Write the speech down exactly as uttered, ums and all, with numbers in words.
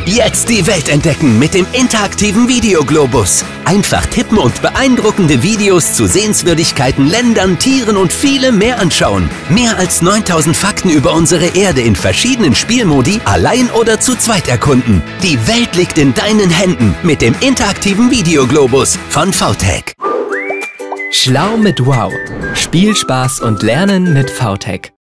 Jetzt die Welt entdecken mit dem interaktiven Videoglobus. Einfach tippen und beeindruckende Videos zu Sehenswürdigkeiten, Ländern, Tieren und viele mehr anschauen. Mehr als neuntausend Fakten über unsere Erde in verschiedenen Spielmodi, allein oder zu zweit erkunden. Die Welt liegt in deinen Händen mit dem interaktiven Videoglobus von V TEC. Schlau mit Wow. Spielspaß und Lernen mit V TEC.